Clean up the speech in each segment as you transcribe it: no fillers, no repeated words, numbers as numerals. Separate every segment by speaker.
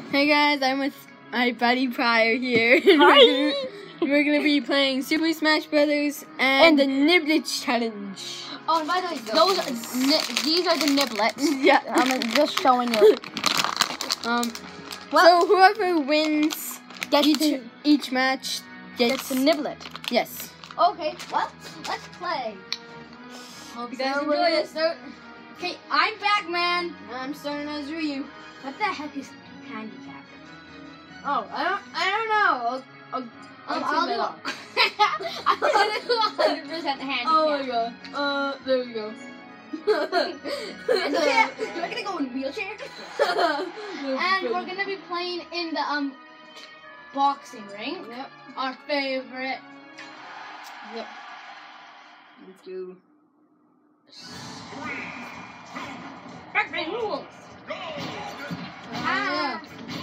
Speaker 1: Hey guys, I'm with my buddy Pryor here.
Speaker 2: Hi.
Speaker 1: We're gonna be playing Super Smash Brothers and the Niblets Challenge.
Speaker 2: Oh, and by the way, these are the niblets.
Speaker 1: Yeah.
Speaker 2: I'm just showing you.
Speaker 1: So whoever wins
Speaker 2: Gets
Speaker 1: each match
Speaker 2: It's a niblet.
Speaker 1: Yes.
Speaker 2: Okay, well, let's play.
Speaker 1: Hope
Speaker 2: You guys enjoy it. Okay, I'm Pac-Man.
Speaker 1: I'm starting as Ryu.
Speaker 2: What the heck is handicap?
Speaker 1: Oh, I don't know.
Speaker 2: I'll do 100% handicap.
Speaker 1: Oh my god. There we go.
Speaker 2: And we're gonna go in wheelchair. And we're gonna be playing in the boxing ring.
Speaker 1: Yep.
Speaker 2: Our favorite.
Speaker 1: Yep. Let's go.
Speaker 2: Pac-Man rules.
Speaker 1: Yeah.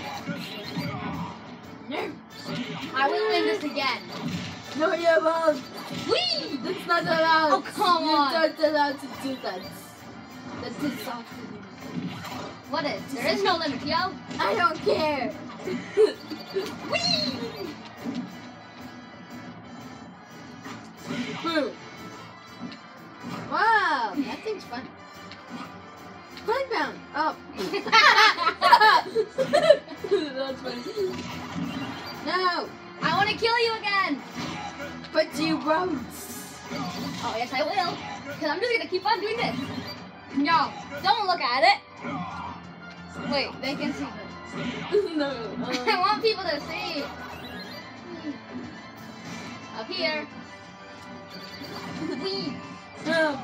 Speaker 2: No. I will win this again.
Speaker 1: No, you won't.
Speaker 2: Whee!
Speaker 1: That's not allowed.
Speaker 2: Oh, come on.
Speaker 1: You're not allowed to do that. That is soft.
Speaker 2: What is? There is no limit, yo.
Speaker 1: I don't care.
Speaker 2: Whee!
Speaker 1: Boom. Wow, that thing's fun. Plank bound. Oh. That's funny. No.
Speaker 2: I want to kill you again.
Speaker 1: But you won't.
Speaker 2: Oh, yes, I will. Because I'm just going to keep on doing this. No, don't look at it. Wait, they can see this.
Speaker 1: No.
Speaker 2: I want people to see. Up here. Whee!
Speaker 1: No.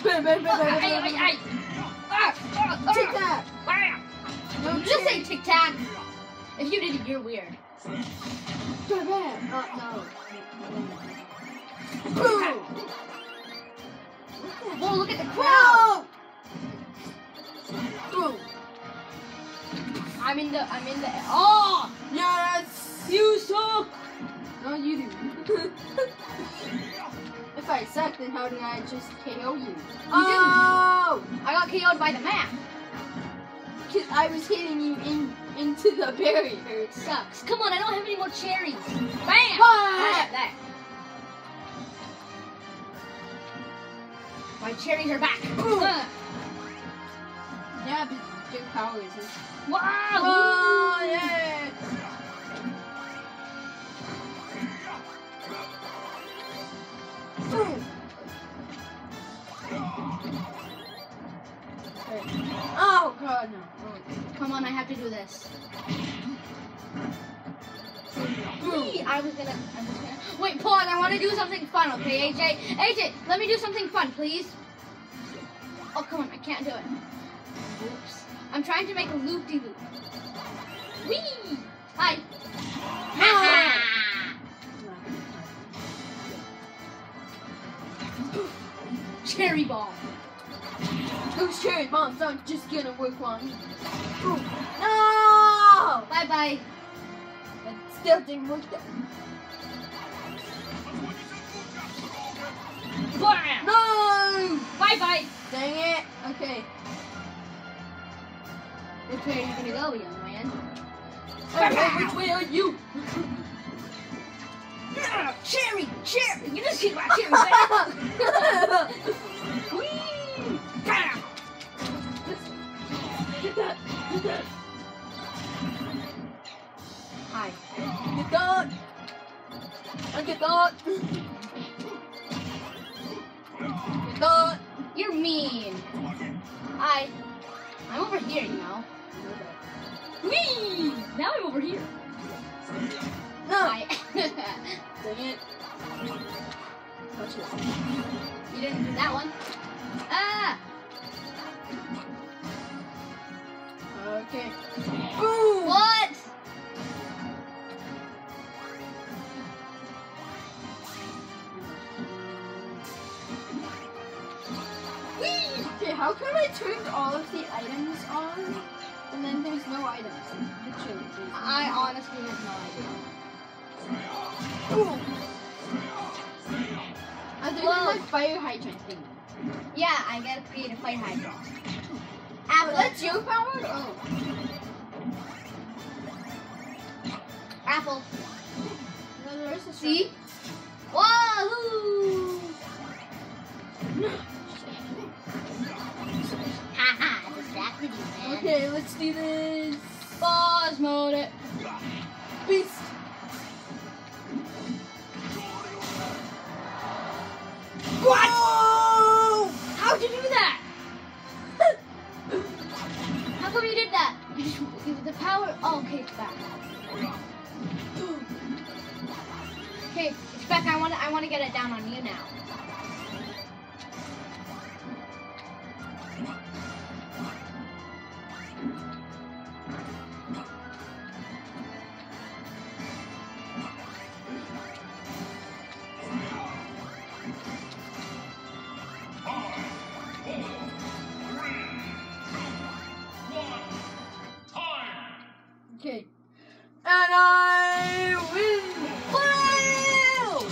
Speaker 1: Tic tac.
Speaker 2: No, just say tic tac. If you did it, you're weird.
Speaker 1: No.
Speaker 2: Whoa, look at the crowd.
Speaker 1: Boom.
Speaker 2: I'm in the. Oh!
Speaker 1: Yes. You suck. No, you do. If I suck, then how did I just KO you? Oh!
Speaker 2: I got KO'd by the map.
Speaker 1: Because I was hitting you into the barrier.
Speaker 2: It sucks. Come on, I don't have any more cherries. Bam!
Speaker 1: What?
Speaker 2: There. My cherries are back.
Speaker 1: Yeah, but your power isn't.
Speaker 2: Wow!
Speaker 1: Oh, yeah! Oh god, no.
Speaker 2: Come on, I have to do this. I was gonna. Wait, pause. I want to do something fun, okay, AJ? AJ, let me do something fun, please. Oh, come on, I can't do it. Oops. I'm trying to make a loop-de-loop. Whee! Hi. Ha Cherry bomb.
Speaker 1: Those cherry bombs aren't just gonna work on me. No!
Speaker 2: Bye bye.
Speaker 1: That still didn't work though.
Speaker 2: Bam!
Speaker 1: No!
Speaker 2: Bye bye.
Speaker 1: Dang it. Okay.
Speaker 2: Which way are you gonna go, young man?
Speaker 1: Hey, which way are you?
Speaker 2: Cherry! Cherry! You just hit my cherry back! Whee! Bam! Hi.
Speaker 1: Get that! I get that! Get that!
Speaker 2: You're mean. I'm over here, you know. Whee! Now I'm over here.
Speaker 1: No!
Speaker 2: Hi.
Speaker 1: Dang it. Watch this.
Speaker 2: You didn't do that one. Ah!
Speaker 1: Okay. Boom!
Speaker 2: What? Whee!
Speaker 1: Okay, how come I turned all of the items on and then there's no items? Literally, there's no
Speaker 2: I honestly have no idea.
Speaker 1: Boom! Other
Speaker 2: Whoa.
Speaker 1: than that fire hydrant thing.
Speaker 2: Yeah, I gotta create a fight hydro.
Speaker 1: Oh, that's your power? Oh.
Speaker 2: Apple.
Speaker 1: No, there's a
Speaker 2: See? Wahoo! Haha, distracted you, man.
Speaker 1: Okay, let's do this.
Speaker 2: Boss mode it.
Speaker 1: Beast.
Speaker 2: What?
Speaker 1: Whoa!
Speaker 2: How'd you do that? How come you did that? You just give the power. Oh, okay, it's back. Okay, it's back. I want to get it down on you now.
Speaker 1: Okay. And I win! Woo!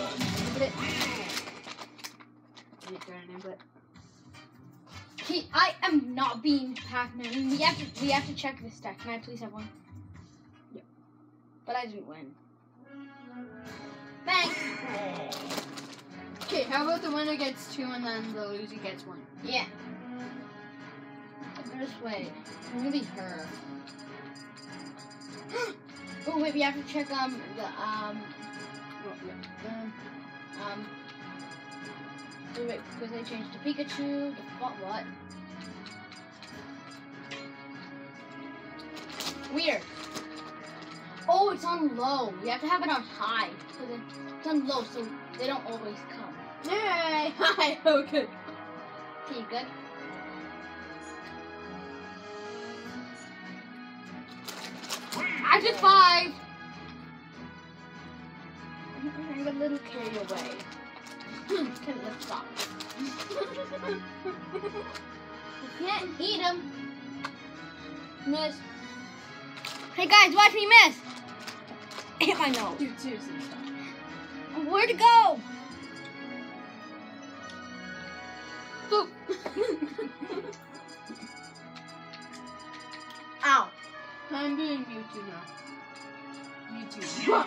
Speaker 2: I am not being Pac-Man. We have to check this deck. Can I please have one?
Speaker 1: Yep.
Speaker 2: But I didn't win. Thanks.
Speaker 1: Okay, how about the winner gets 2 and then the loser gets 1?
Speaker 2: Yeah. This way. It's gonna be her. Oh wait, we have to check
Speaker 1: Oh,
Speaker 2: wait, because I changed to Pikachu. What? Weird. Oh, it's on low. We have to have it on high. Because it's on low, so they don't always come.
Speaker 1: Yay! Hi, okay.
Speaker 2: Okay, good. I did 5. I'm a little carried away. Okay, let's stop. You can't eat them. Miss. Hey guys, watch me miss. Hit my nose.
Speaker 1: Dude, seriously, stop.
Speaker 2: Where to go?
Speaker 1: Boop.
Speaker 2: Ow.
Speaker 1: I'm doing Mewtwo now. Mewtwo.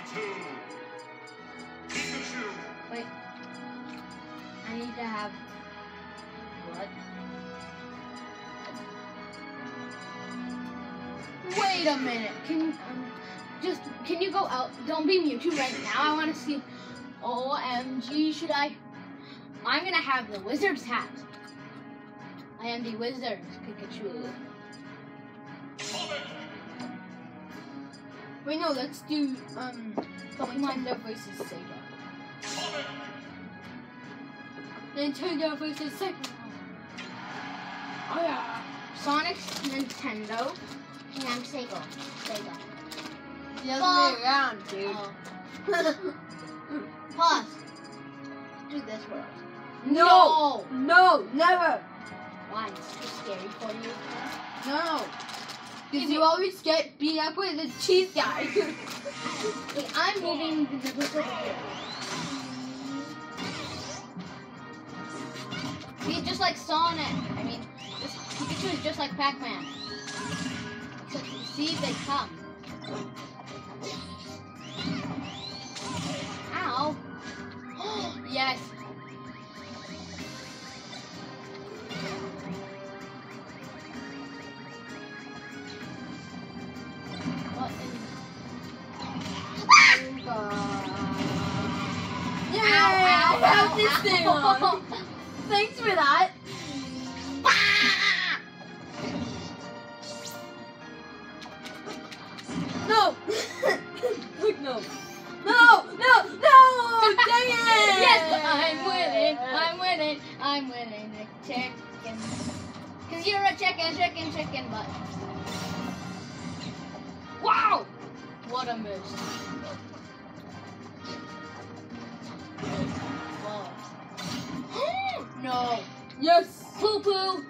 Speaker 3: Pikachu.
Speaker 2: Wait. I need to have what? Wait a minute. Can you go out? Don't be Mewtwo right now. I want to see. OMG, should I? I'm gonna have the wizard's hat. I am the wizard, Pikachu.
Speaker 1: Wait, no, let's do, Nintendo versus Sega. Nintendo versus Sega. Oh, yeah.
Speaker 2: Sonic's Nintendo, and I'm Sega.
Speaker 1: The other way around, dude.
Speaker 2: Oh. Pause. Do this world.
Speaker 1: No! No, never!
Speaker 2: Why? It's too scary for you.
Speaker 1: No! Because you always get beat up with the cheese guy.
Speaker 2: Wait, I'm moving the wizard here. He's just like Sonic. I mean, this Pikachu is just like Pac-Man. Except you see, they come. Ow. Yes. What is...
Speaker 1: Yay!
Speaker 2: Ow,
Speaker 1: I have this thing on. Thanks for that. No! Look, no. No! No! No! Dang it!
Speaker 2: Yes, I'm winning the chicken. Cause you're a chicken butt. Wow! What a miss. Whoa. No.
Speaker 1: Yes!
Speaker 2: Poo poo.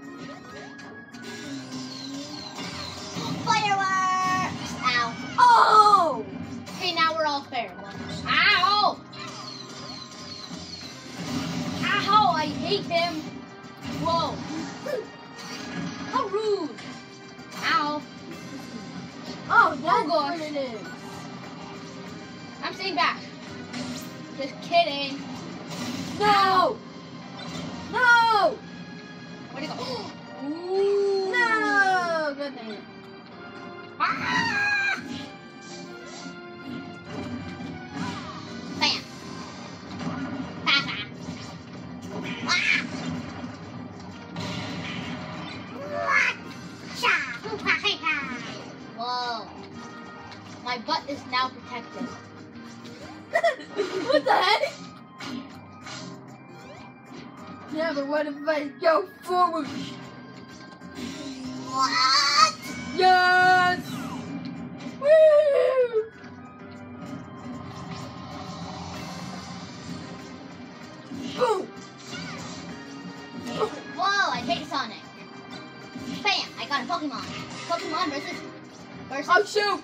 Speaker 2: Fireworks! Ow.
Speaker 1: Oh!
Speaker 2: Okay, now we're all fair. Ow! Ow! I hate him. Whoa. How rude. Ow.
Speaker 1: Oh, that's
Speaker 2: gosh.
Speaker 1: what it is.
Speaker 2: I'm staying back. Just kidding.
Speaker 1: No! No!
Speaker 2: Where'd it go?
Speaker 1: No! Good thing.
Speaker 2: Ah! Bam. Ha-ha. Ah! Whoa. My butt is now protected.
Speaker 1: What the heck? Yeah, but what if I go forward?
Speaker 2: What?
Speaker 1: Yes! Woo! Boom!
Speaker 2: Whoa, I hate Sonic. Bam, I got a Pokemon. Pokemon versus...
Speaker 1: Oh, shoot!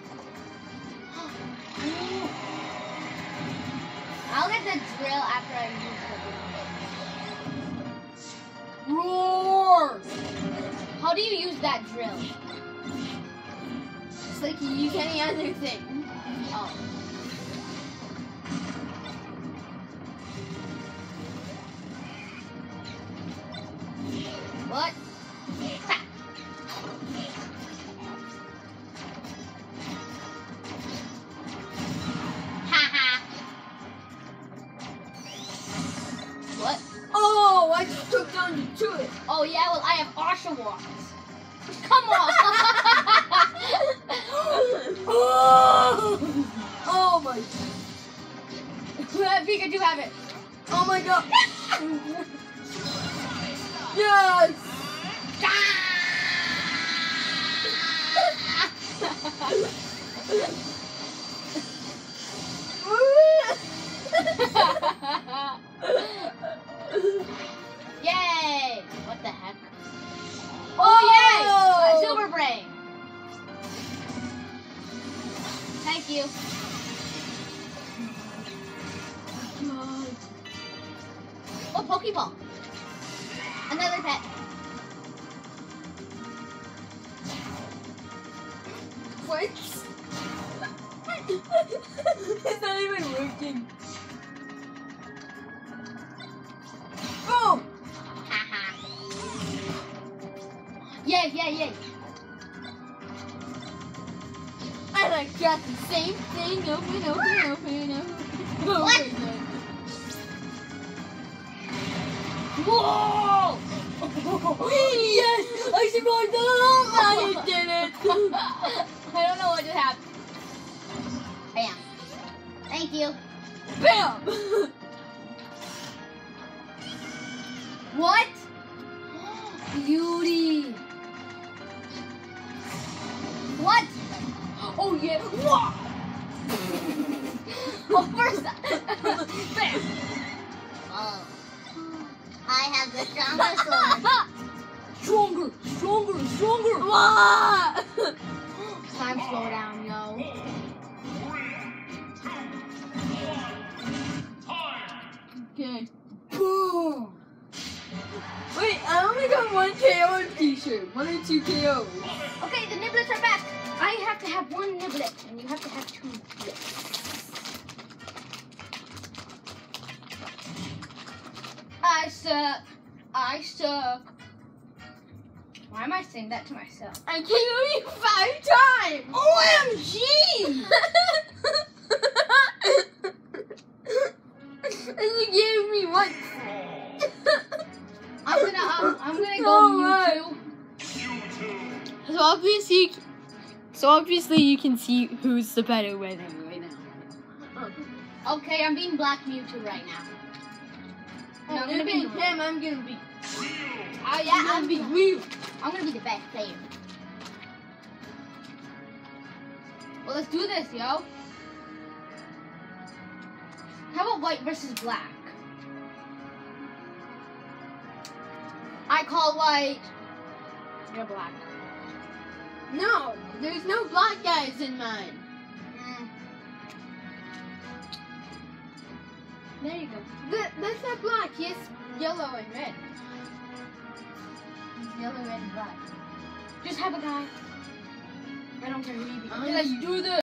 Speaker 2: I'll get the drill after I use the
Speaker 1: Roar!
Speaker 2: How do you use that drill?
Speaker 1: It's like you use any other thing.
Speaker 2: Oh. What? Ha. Ha ha. What?
Speaker 1: Oh, I just took down the tulip.
Speaker 2: Oh yeah, well I have Oshawott. Come on!
Speaker 1: Oh my!
Speaker 2: Pikachu have it.
Speaker 1: Oh my god! Yes!
Speaker 2: Yay! What the heck? Oh yay! A silver brain. Thank you. Oh, Pokeball. Another pet.
Speaker 1: What? It's not even working. Boom!
Speaker 2: Yay, yay, yay.
Speaker 1: And I got the same thing over and over and over and over.
Speaker 2: What? Whoa!
Speaker 1: Yes! I survived the whole I did it!
Speaker 2: I don't know what just happened. Bam. Thank you.
Speaker 1: Bam!
Speaker 2: What? Beauty. What? Oh yeah. Whoa. Oh, first. Bam. Oh. I have the strongest sword.
Speaker 1: Stronger! What?
Speaker 2: Time slow down, yo.
Speaker 1: Okay. Boom! Wait, I only got one KO t-shirt. 1 or 2 KOs.
Speaker 2: Okay, the niblets are back. I have to have 1 niblet, and you have to have 2 niblets. I suck. I suck. Why am I saying that to myself?
Speaker 1: I KO'd you 5 times! OMG! And you gave me what?
Speaker 2: I'm gonna go
Speaker 1: Oh,
Speaker 2: Mewtwo.
Speaker 1: So obviously you can see who's the better winner right now.
Speaker 2: Okay, I'm being Black Mewtwo right now. No, I'm gonna be
Speaker 1: him. I'm gonna be.
Speaker 2: Oh yeah, I'm gonna be the best player. Well, let's do this, yo. How about white versus black? I call white. You're black.
Speaker 1: No, there's no black guys in mine.
Speaker 2: There you go.
Speaker 1: That's not black. Yes, yellow and red.
Speaker 2: Yellow, red, and black. Just have a guy. I don't care who you be.
Speaker 1: Let's do this.